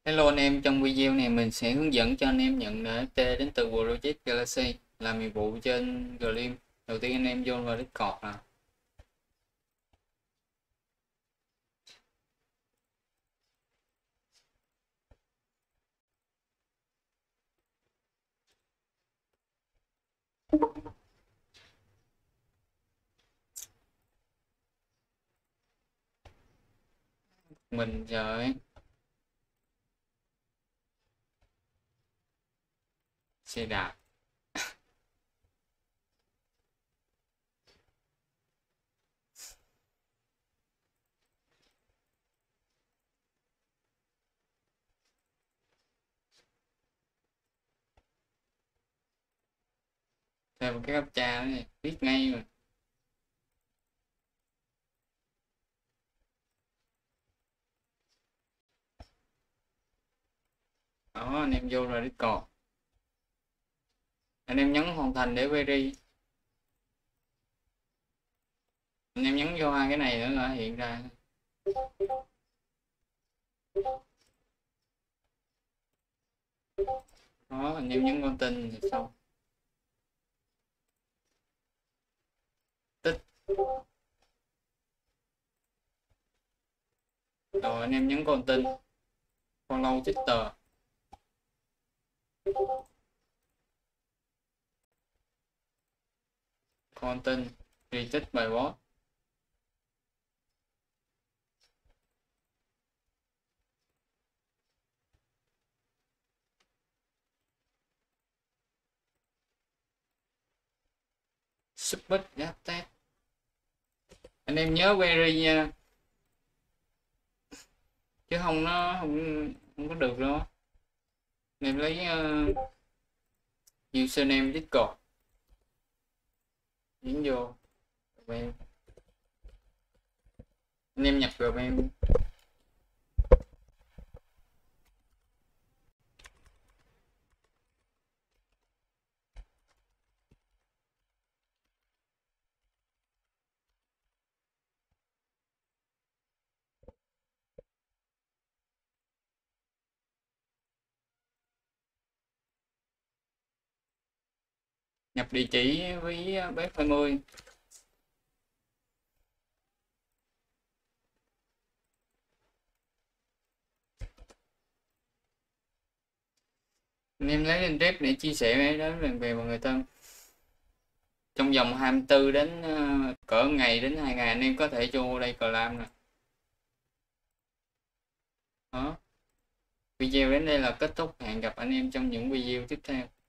Hello anh em, trong video này mình sẽ hướng dẫn cho anh em nhận NFT đến từ Project Galaxy làm nhiệm vụ trên Gleam. Đầu tiên anh em vô vào Discord nè. Mình rồi xe đạp. Thêm một cái captcha nữa, biết ngay mà. Đó, anh em vô rồi Discord. Anh em nhấn hoàn thành để query. Anh em nhấn vô hai cái này nữa là hiện ra. Đó, anh em nhấn con tin thì xong. Tích. Rồi anh em nhấn con tin. Follow Twitter. Content. Retweet bài post. Super Test. Anh em nhớ query nha, chứ không nó không có được đâu. Anh em lấy username Discord nhấn vô Gmail. Anh em nhập Gmail. Nhập địa chỉ với bếp 20. Anh em lấy lên rep để chia sẻ đến bạn bè và người thân. Trong vòng 24 đến cỡ ngày đến 2 ngày anh em có thể cho đây claim nè. Đó. Video đến đây là kết thúc, hẹn gặp anh em trong những video tiếp theo.